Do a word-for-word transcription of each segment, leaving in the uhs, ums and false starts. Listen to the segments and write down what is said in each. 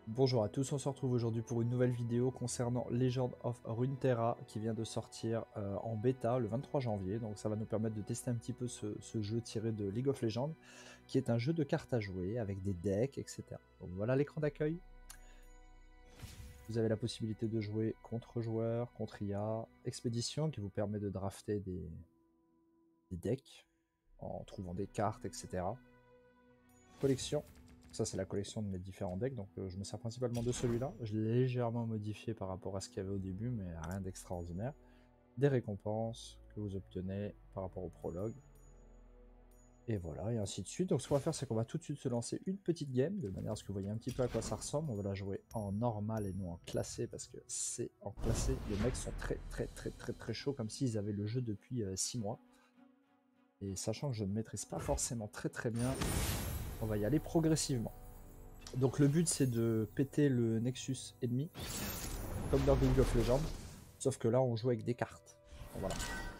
Bonjour à tous, on se retrouve aujourd'hui pour une nouvelle vidéo concernant Legend of Runeterra qui vient de sortir euh, en bêta le vingt-trois janvier. Donc ça va nous permettre de tester un petit peu ce, ce jeu tiré de League of Legends, qui est un jeu de cartes à jouer avec des decks, et cetera. Donc voilà l'écran d'accueil. Vous avez la possibilité de jouer contre joueurs, contre I A, expédition qui vous permet de drafter des, des decks en trouvant des cartes, et cetera. Collection. Ça, c'est la collection de mes différents decks, donc euh, je me sers principalement de celui-là. Je l'ai légèrement modifié par rapport à ce qu'il y avait au début, mais rien d'extraordinaire. Des récompenses que vous obtenez par rapport au prologue. Et voilà, et ainsi de suite. Donc ce qu'on va faire, c'est qu'on va tout de suite se lancer une petite game, de manière à ce que vous voyez un petit peu à quoi ça ressemble. On va la jouer en normal et non en classé, parce que c'est en classé. Les mecs sont très très très très très chauds, comme s'ils avaient le jeu depuis six mois. Et sachant que je ne maîtrise pas forcément très très bien, on va y aller progressivement. Donc le but c'est de péter le Nexus ennemi, comme dans League of Legends, sauf que là on joue avec des cartes. Donc, voilà.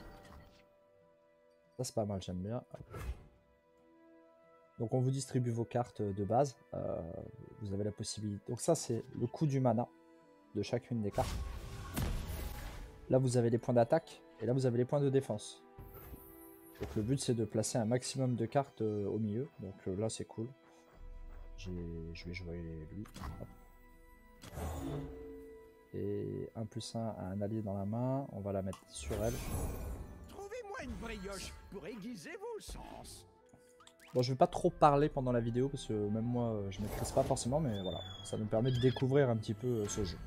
Ça c'est pas mal, j'aime bien. Donc on vous distribue vos cartes de base, euh, vous avez la possibilité. Donc ça c'est le coût du mana de chacune des cartes. Là vous avez les points d'attaque, et là vous avez les points de défense. Donc le but c'est de placer un maximum de cartes euh, au milieu, donc euh, là c'est cool. Je vais jouer lui. Hop. Et un plus un à un allié dans la main, on va la mettre sur elle. Trouvez-moi une brioche pour aiguiser vos sens. Bon, je vais pas trop parler pendant la vidéo parce que même moi je maîtrise pas forcément, mais voilà, ça nous permet de découvrir un petit peu ce jeu.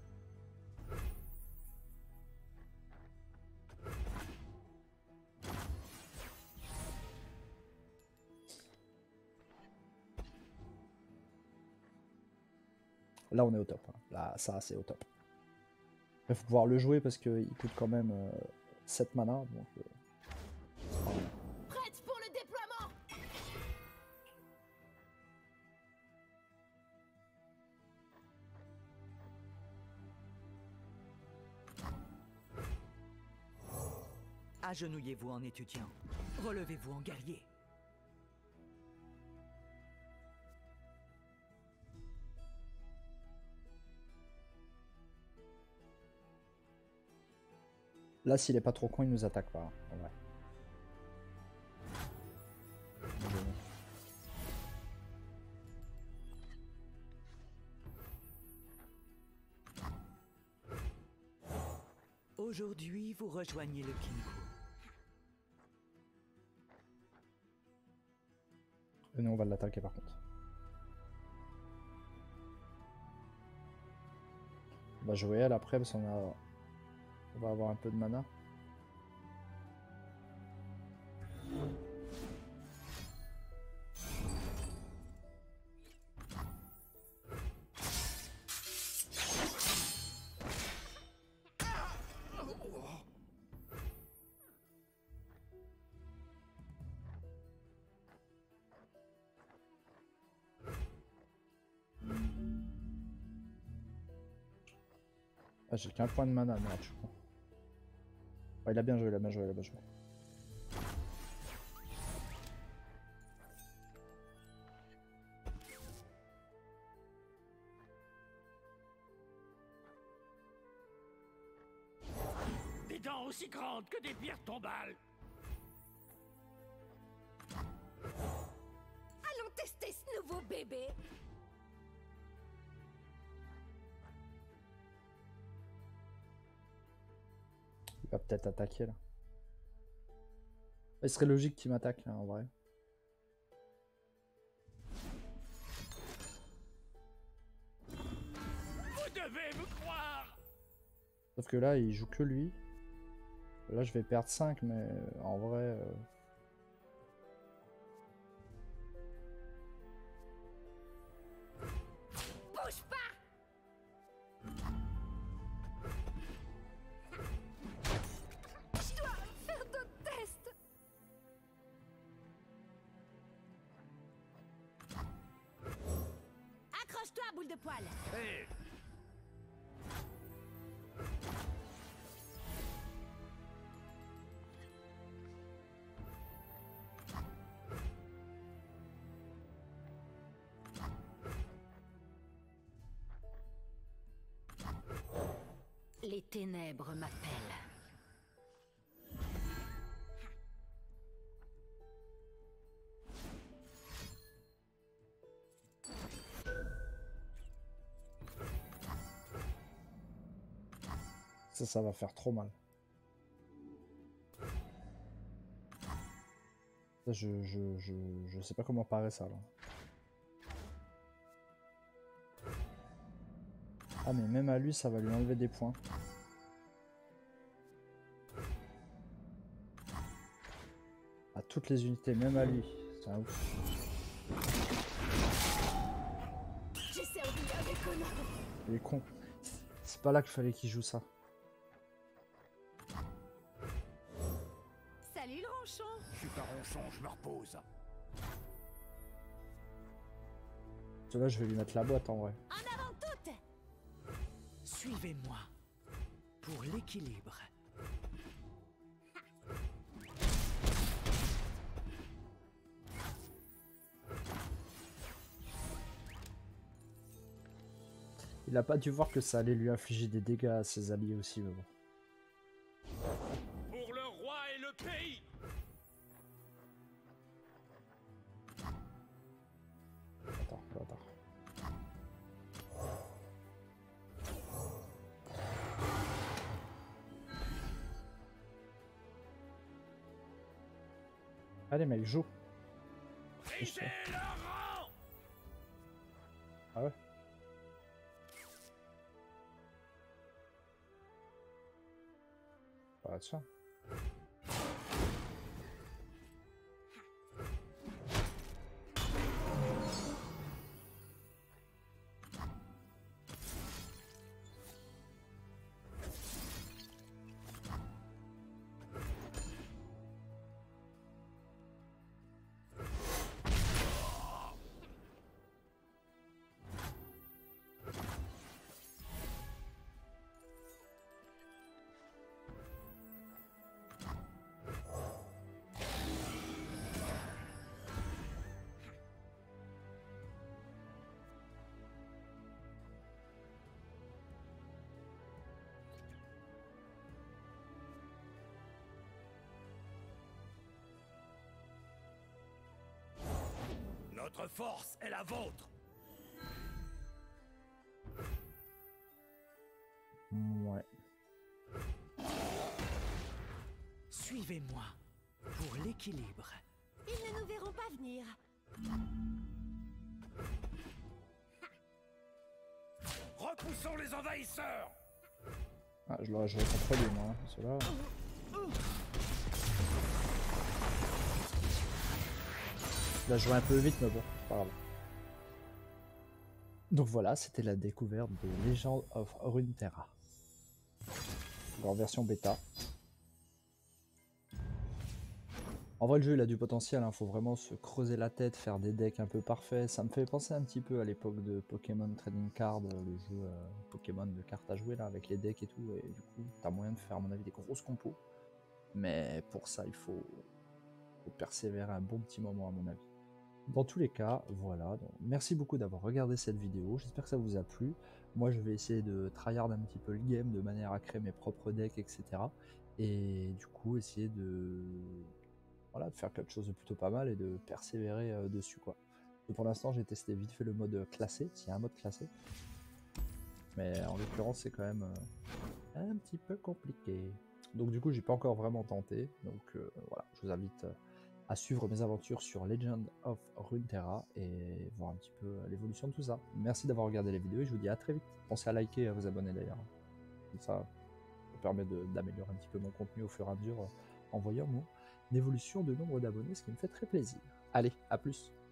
Là on est au top, hein. Là ça c'est au top. Il faut pouvoir le jouer parce qu'il coûte quand même euh, sept mana, donc euh, Prête pour le déploiement. Agenouillez-vous en étudiant, relevez-vous en guerrier. là s'il est pas trop con il nous attaque pas, hein, en vrai. Aujourd'hui, vous rejoignez le Kinko. Et nous on va l'attaquer par contre. On va jouer elle après parce qu'on a... on va avoir un peu de mana. Ah, j'ai qu'un point de mana, merde, je crois. Ouais, il a bien joué, il a bien joué, il a bien joué. Des dents aussi grandes que des pierres tombales. Allons tester ce nouveau bébé. Il va peut-être attaquer là. Il serait logique qu'il m'attaque là en vrai. Vous devez me croire. Sauf que là il joue que lui. Là je vais perdre cinq mais euh, en vrai... Euh... Bouge pas. Je dois faire d'autres tests. Accroche-toi, boule de poil. Hé, Les ténèbres m'appellent. Ça, ça va faire trop mal. Ça, je, je, je, je sais pas comment parer ça là. Ah mais même à lui ça va lui enlever des points. À toutes les unités, même à lui. C'est un ouf. J'ai servi avec honneur. Il est con. C'est pas là qu'il fallait qu'il joue ça. Salut le ronchon. Je suis pas ronchon, je me repose. Là je vais lui mettre la boîte en vrai. En avant toutes. Suivez-moi. Pour l'équilibre. Il a pas dû voir que ça allait lui infliger des dégâts à ses alliés aussi, mais bon. Pour le roi et le pays. Attends, attends. Allez mec, joue. Brisez le rang. Ah ouais. Bah tiens. Notre force est la vôtre. Ouais. Suivez-moi. Pour l'équilibre. Ils ne nous verront pas venir. Repoussons les envahisseurs. Ah, je l'aurais joué contre lui moi, hein, celui-là. Il a joué un peu vite mais bon, c'est pas grave. Donc voilà, c'était la découverte de Legend of Runeterra. En version bêta. En vrai le jeu il a du potentiel, il hein. Faut vraiment se creuser la tête, faire des decks un peu parfaits. Ça me fait penser un petit peu à l'époque de Pokémon Trading Card, le jeu euh, Pokémon de cartes à jouer là, avec les decks et tout. Et du coup, t'as moyen de faire à mon avis des grosses compos. Mais pour ça il faut, faut persévérer un bon petit moment à mon avis. Dans tous les cas, voilà, donc merci beaucoup d'avoir regardé cette vidéo, j'espère que ça vous a plu. Moi je vais essayer de tryhard un petit peu le game de manière à créer mes propres decks, et cetera. Et du coup essayer de, voilà, de faire quelque chose de plutôt pas mal et de persévérer euh, dessus quoi. Et pour l'instant j'ai testé vite fait le mode classé, s'il y a un mode classé. Mais en l'occurrence c'est quand même euh, un petit peu compliqué. Donc du coup j'ai pas encore vraiment tenté, donc euh, voilà, je vous invite... Euh, à suivre mes aventures sur Legend of Runeterra et voir un petit peu l'évolution de tout ça. Merci d'avoir regardé la vidéo et je vous dis à très vite. Pensez à liker et à vous abonner d'ailleurs. Comme ça, ça permet d'améliorer un petit peu mon contenu au fur et à mesure en voyant mon évolution de nombre d'abonnés, ce qui me fait très plaisir. Allez, à plus!